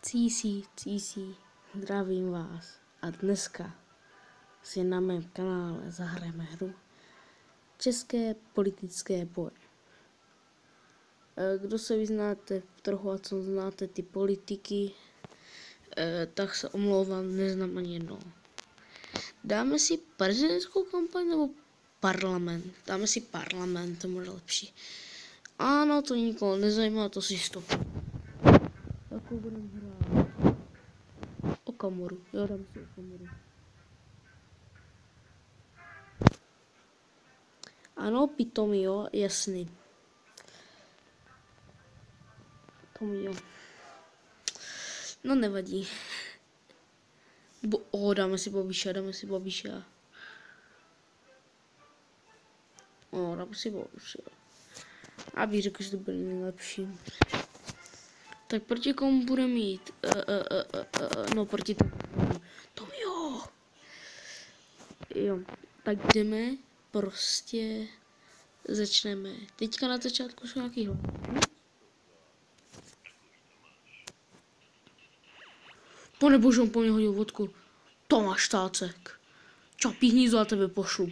Císí, zdravím vás a dneska si na mém kanále zahrajeme hru České politické boje. Kdo se vyznáte trochu a co znáte ty politiky, tak se omlouvám, neznám ani jedno. Dáme si prezidentskou kampaň nebo parlament? Dáme si parlament, to bude lepší. Ano, to nikoho nezajímá, to si stop. Jakou budeme hrát? Okamuru, jo, dám si Okamuru. Ano, Pitomio, jasný. Tomio. No nevadí. Dáme si Babiša. Dáme si Babiša. Aby řekl, že to bude nejlepší. Tak proti komu bude mít? No proti Tomio. Jo, tak jdeme, prostě začneme. Teďka na začátku jsou nějaký hlavy. Pane bože, on po mě hodil vodku. Tomáš Tácek. Čapí hnízdo, a tebe pošlu.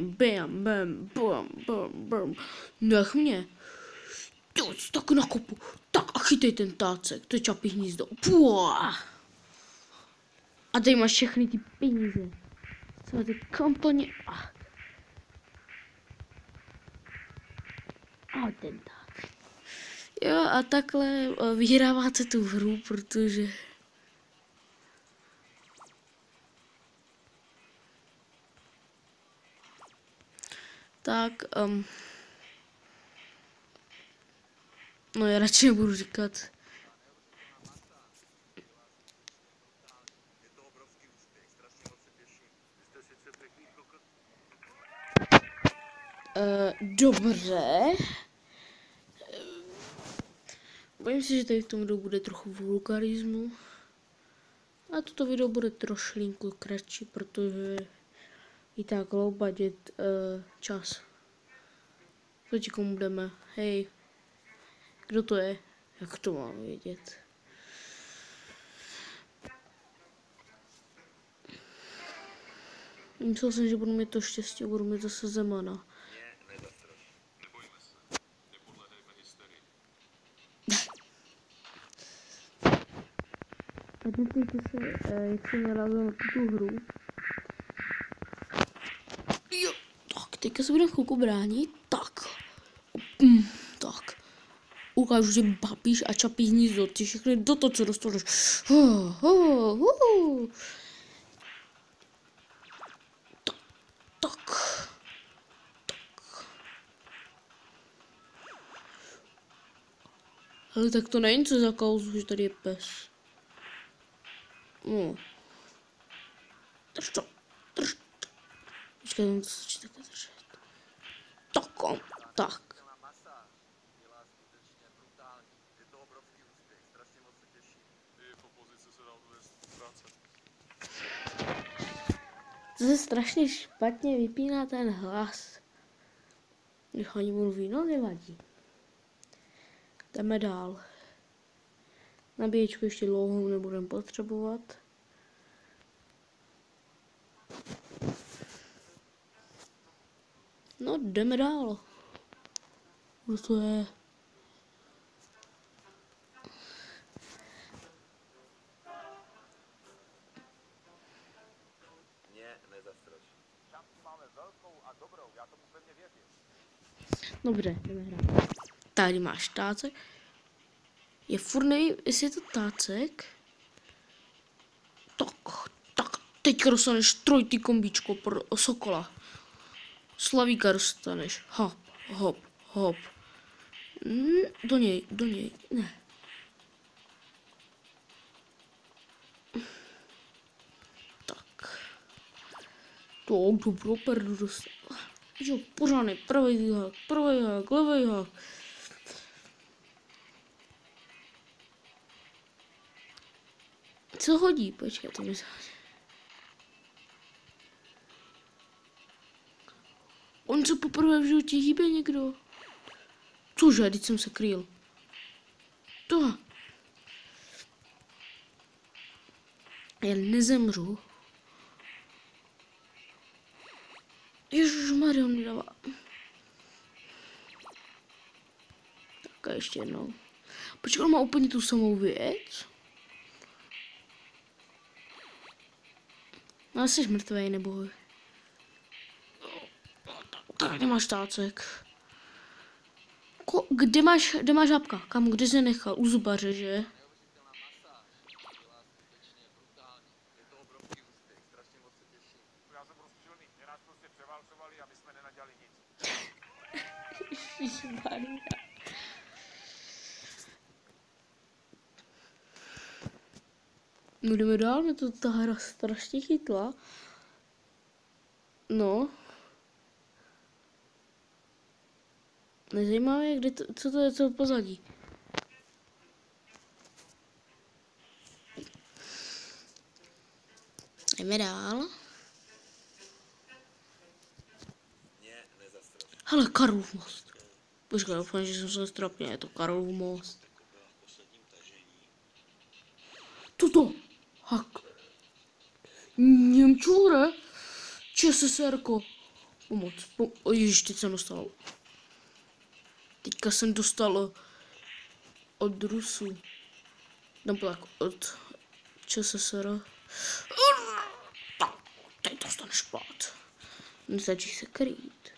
Bam. Nech mě. Tak na kopu. Tak a chytej ten Tácek. To je Čapí hnízdo. Puah. A tady máš všechny ty peníze. Celé ty kampaně. A ten Tácek. Jo, a takhle vyhráváte tu hru, protože... Tak, no já radši nebudu říkat. Dobře. Bojím se, že tady v tom videu bude trochu vulgarismu. A toto video bude trošlinku kratší, protože i tak low budget čas. Proti komu jdeme? Hej. Kdo to je? Jak to mám vědět? Myslel jsem, že budu mít to štěstí a budu mít zase Zemana. A dívejte se, jak jsem narazil na tuto hru. Jo, tak, teďka se budeme chvilku bránit. Tak. Tak. Ukážu, že Babiš a Čapí hnízdo, ty všechny do toho, co dostaneš. Tak. Ale tak to není co za kauzu, že tady je pes. No. Drž to. Počkej, tam to stačí takhle držet. Tak. To se strašně špatně vypíná ten hlas. Když ani mluví, no nevadí. Jdeme dál. Nabíječku ještě dlouho nebudeme potřebovat. No, jdeme dál. Kdo to je? Dobře, jdeme hrát. Tady máš Tácek. Je furt nevím, jestli je to Tácek. Tak, teďka dostaneš trojitý kombíčko pro Sokola. Slavíka dostaneš. Hop. Do něj, ne. Tak. To dobro perdu dostal. Jo, pořádný, pravý hák, levý hák. Co hodí? Počkej, to mi záleží. On se poprvé v životě hýbe někdo. Cože, teď jsem se kryl. To. Já nezemřu. Ježišmarja, on mi dává. Tak a ještě jednou. Počkej, on má úplně tu samou věc. No, jsi mrtvej, nebo... Tak, kde máš tácek? Kde máš žábka? Kam, kde jsi nechal? U zubaře, že? Ježišmarja. No jdeme dál, mě to ta hra strašně chytla. No. Nezajímavé, co to je, co pozadí. Jdeme dál. Hele, Karlův most. Počkej, doufám, že jsem se stropně, je to Karlův most. Tuto! Hak. Němčure! ČSSRko. Pomoc. Ježiš, teď jsem dostal. Teďka jsem dostal od Rusů. Nebo tak od ČSSR. Teď dostaneš pát. Nestačí se krýt.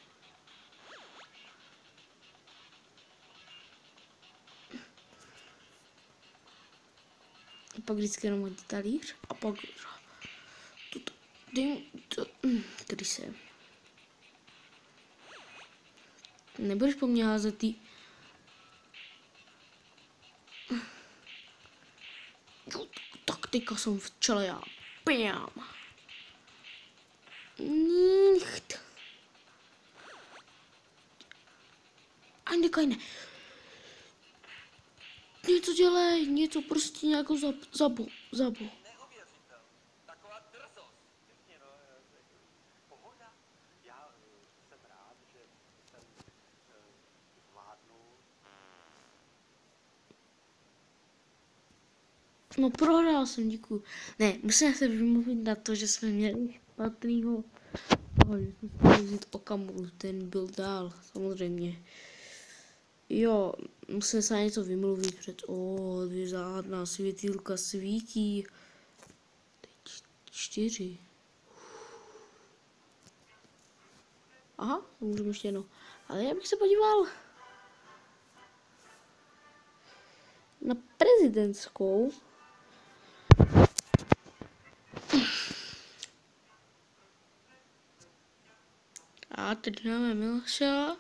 A pak vždycky jenom hodí talíř. A pak... Tuto. Dej to. Kdy se... Nebudeš po mně házet ty... Tak teďka jsem v čele já. Pěm. Nicht. Ajde, kajne. Něco dělej, něco prostě nějakou zabu. Neuvěřitelné. Taková drzost. Pěkně, no, pohoda. Já jsem rád, že jsem zvládnul. No prohrál jsem, děkuju. Ne, musím se vymluvit na to, že jsme měli špatnýho toho, že jsme chtěli vzít Okamuru, ten byl dál, samozřejmě. Jo, musím se na něco vymluvit před, dvě žádná světýlka svítí. Teď 4. Aha, to můžeme ještě jednou. Ale já bych se podíval na prezidentskou. A teď máme Miloša.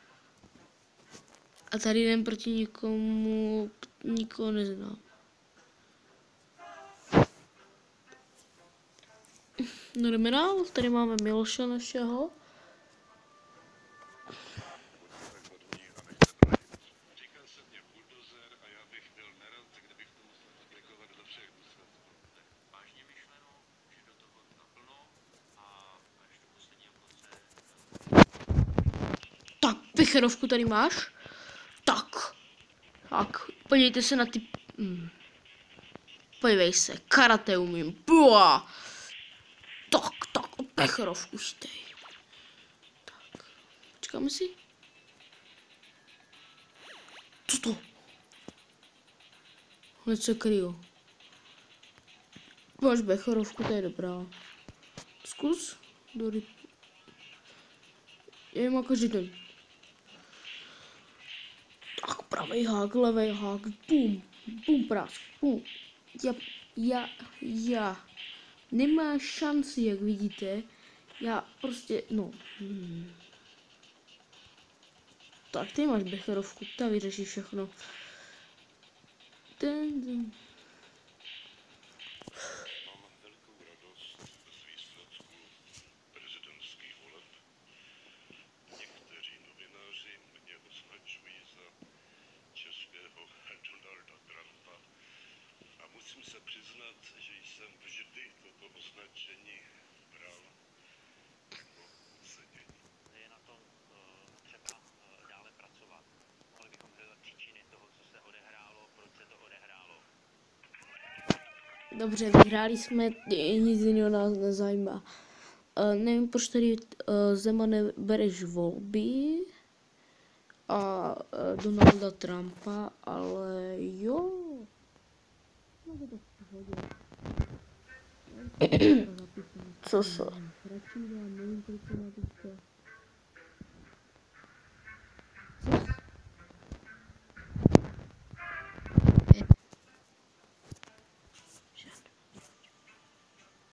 A tady jdem proti nikoho neznám. No jdeme dál, tady máme Miloša našeho. Říká se mě buldozer a já bych byl nerad, kdybych to musel aplikovat do všech důsledků. Vážně myšleno, že do toho naplno a až do posledního konce. Tak, Vicherovku tady máš. Tak, podívejte se na ty... Podívej se, karate umím. Buá. Tak, Vicherovku stej. Tak, počkáme si. Co to? Hned se kryju. Máš Becherovku, to je dobrá. Zkus. Dory. Já má každý den. Tak, pravý hák, levý hák, bum, prásk, bum. Já. Nemá šanci, jak vidíte. Já prostě, no. Tak, ty máš Becherovku, ta vyřeší všechno. Mám velikou radost z výsledku prezidentských voleb. Někteří novináři mě označují za českého Donalda Trumpa a musím se přiznat, že jsem vždy toto označení bral jako ucenění. Je na tom třeba dále pracovat. Mohli bychom hledat příčiny toho, co se odehrálo, proč se to odehrálo. Dobře, vyhráli jsme, nic jiného nás nezajímá. Nevím, proč tady Zeman nebereš volby a Donalda Trumpa, ale jo. No, to v pohodě. Co se?